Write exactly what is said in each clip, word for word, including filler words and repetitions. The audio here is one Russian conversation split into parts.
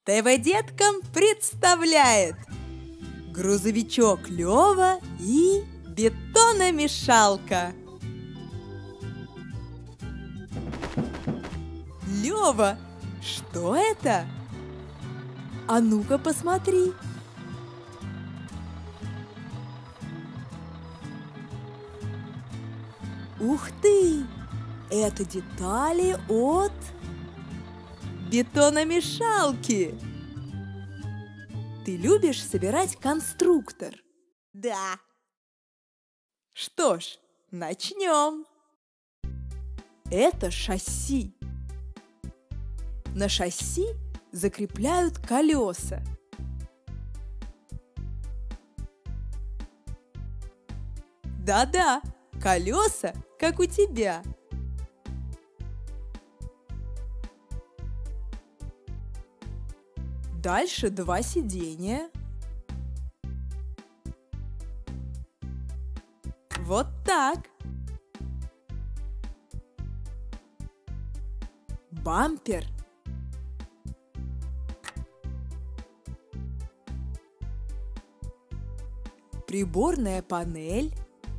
ТВ деткам представляет грузовичок Лёва и бетономешалка. Лёва, что это? А ну-ка посмотри. Ух ты! Это детали от бетономешалки. Ты любишь собирать конструктор? Да. Что ж, начнем. Это шасси. На шасси закрепляют колеса. Да-да, колеса, как у тебя. Дальше два сиденья. Вот так. Бампер. Приборная панель.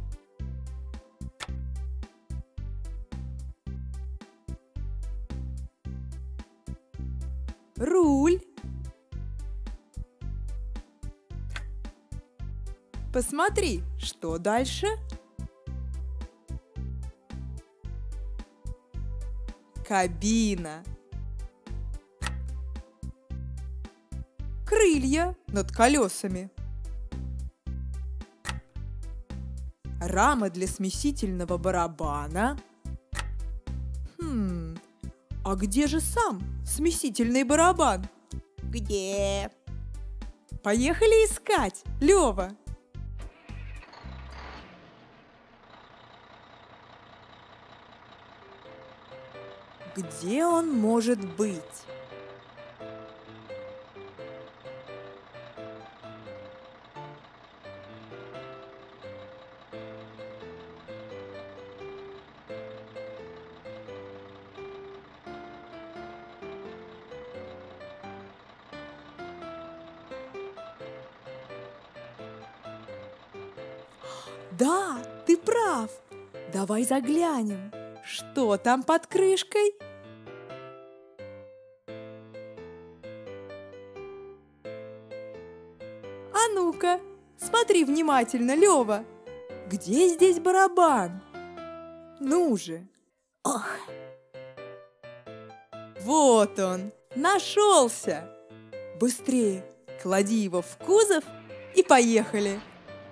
Руль. Посмотри, что дальше? Кабина. Крылья над колесами. Рама для смесительного барабана. Хм, а где же сам смесительный барабан? Где? Поехали искать, Лёва. Где он может быть? Да, ты прав. Давай заглянем. Что там под крышкой? А ну-ка, смотри внимательно, Лёва. Где здесь барабан? Ну же. Ох! Вот он, нашелся. Быстрее, клади его в кузов и поехали.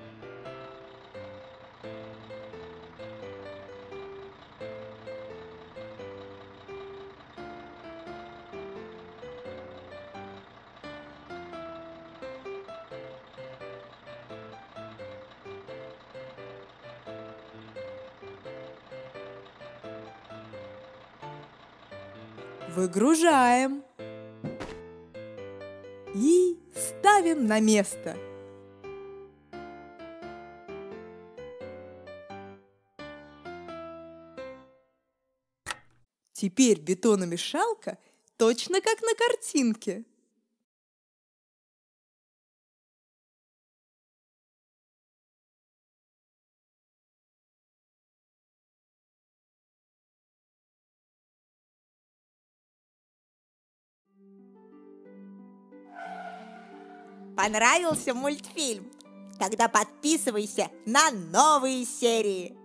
Выгружаем и ставим на место. Теперь бетономешалка точно как на картинке. Понравился мультфильм? Тогда подписывайся на новые серии.